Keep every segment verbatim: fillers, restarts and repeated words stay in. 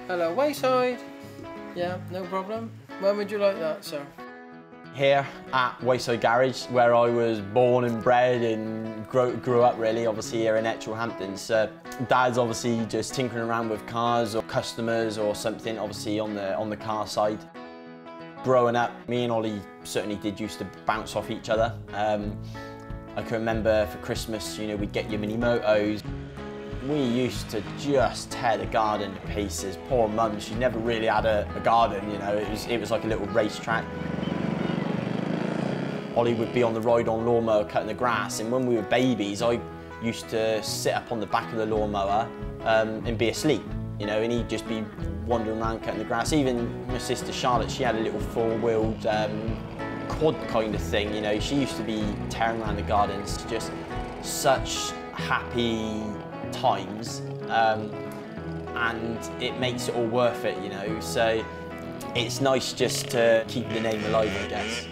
Hello, Wayside. Yeah, no problem. When would you like that, sir? Here at Wayside Garage, where I was born and bred and grew, grew up really, obviously here in Etchells Hampton. So Dad's obviously just tinkering around with cars or customers or something, obviously on the, on the car side. Growing up, me and Ollie certainly did used to bounce off each other. Um, I can remember for Christmas, you know, we'd get your mini motos. We used to just tear the garden to pieces. Poor mum, she never really had a, a garden, you know, it was, it was like a little racetrack. Ollie would be on the ride-on lawnmower cutting the grass, and when we were babies, I used to sit up on the back of the lawnmower um, and be asleep, you know, and he'd just be wandering around cutting the grass. Even my sister Charlotte, she had a little four-wheeled um, quad kind of thing, you know, she used to be tearing around the gardens. Just such happy times, um, and it makes it all worth it, you know, so it's nice just to keep the name alive, I guess.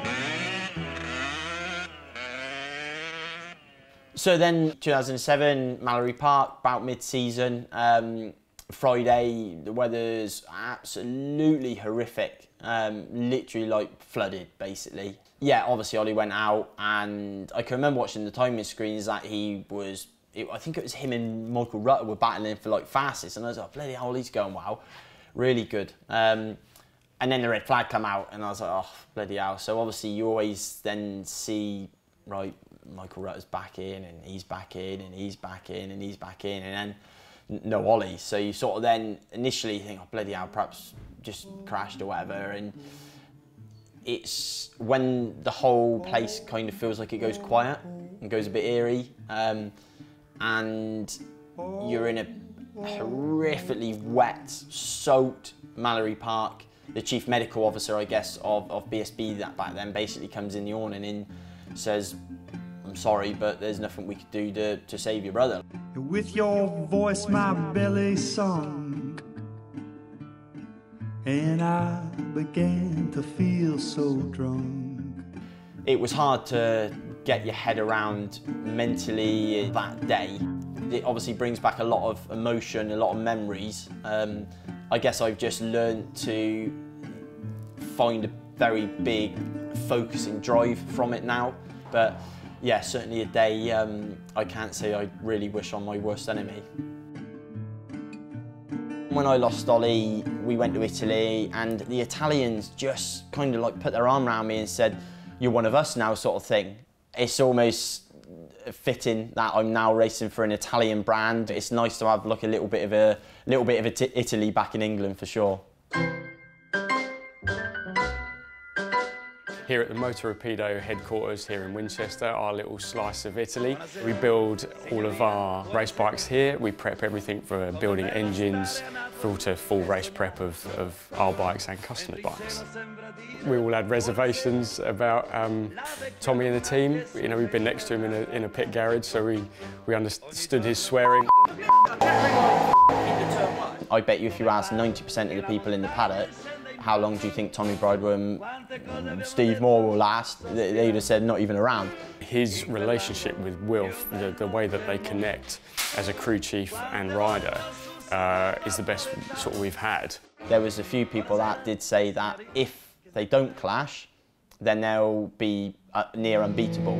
So then, two thousand seven, Mallory Park, about mid-season, um, Friday, the weather's absolutely horrific, um, literally like flooded, basically. Yeah, obviously Ollie went out, and I can remember watching the timing screens that he was, it, I think it was him and Michael Rutter were battling for like fastest, and I was like, bloody hell, he's going well, really good. Um, and then the red flag come out, and I was like, oh, bloody hell. So obviously you always then see, right, Michael Rutter's back in, and he's back in, and he's back in, and he's back in, and then no Ollie. So you sort of then initially think, oh, bloody hell, perhaps just crashed or whatever. And it's when the whole place kind of feels like it goes quiet and goes a bit eerie, um, and you're in a horrifically wet, soaked Mallory Park. The chief medical officer, I guess, of, of B S B that back then basically comes in the awning and says, I'm sorry, but there's nothing we could do to, to save your brother. With your voice my belly sunk, and I began to feel so drunk. It was hard to get your head around mentally that day. It obviously brings back a lot of emotion, a lot of memories. Um, I guess I've just learned to find a very big focusing drive from it now. But yeah, certainly a day um, I can't say I really wish on my worst enemy. When I lost Ollie, we went to Italy, and the Italians just kind of like put their arm around me and said, you're one of us now, sort of thing. It's almost fitting that I'm now racing for an Italian brand. It's nice to have like a little bit of a little bit of a Italy back in England for sure. Here at the Motorapido headquarters here in Winchester, our little slice of Italy. We build all of our race bikes here. We prep everything for building engines through to full race prep of, of our bikes and customer bikes. We all had reservations about um, Tommy and the team. You know, we've been next to him in a, in a pit garage, so we, we understood his swearing. I bet you if you ask ninety percent of the people in the paddock, how long do you think Tommy Bridewell and Steve Moore will last? They would have said not even around. His relationship with Wilf, the, the way that they connect as a crew chief and rider, uh, is the best sort of we've had. There was a few people that did say that if they don't clash, then they'll be uh, near unbeatable.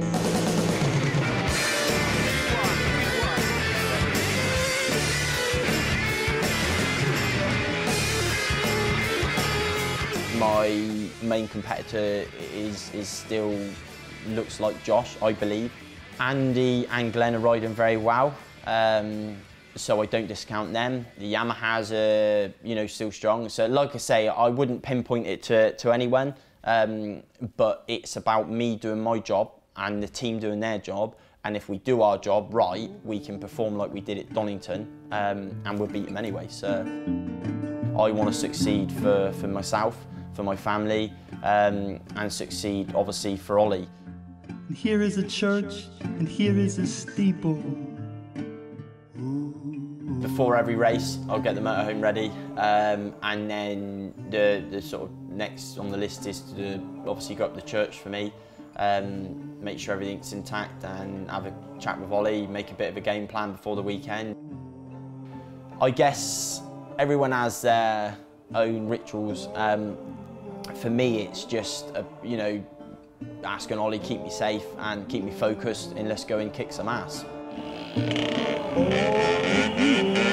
My main competitor is, is still looks like Josh, I believe. Andy and Glenn are riding very well, um, so I don't discount them. The Yamahas are, you know, still strong. So like I say, I wouldn't pinpoint it to, to anyone, um, but it's about me doing my job and the team doing their job. And if we do our job right, we can perform like we did at Donington, um, and we'll beat them anyway. So I want to succeed for, for myself, for my family, um, and succeed obviously for Ollie. Here is a church, and here is a steeple. Before every race, I'll get the motorhome ready, um, and then the, the sort of next on the list is to obviously go up to church for me, um, make sure everything's intact, and have a chat with Ollie, make a bit of a game plan before the weekend. I guess Everyone has their own rituals. Um, for me, it's just, a, you know, asking Ollie keep me safe and keep me focused, and let's go and kick some ass.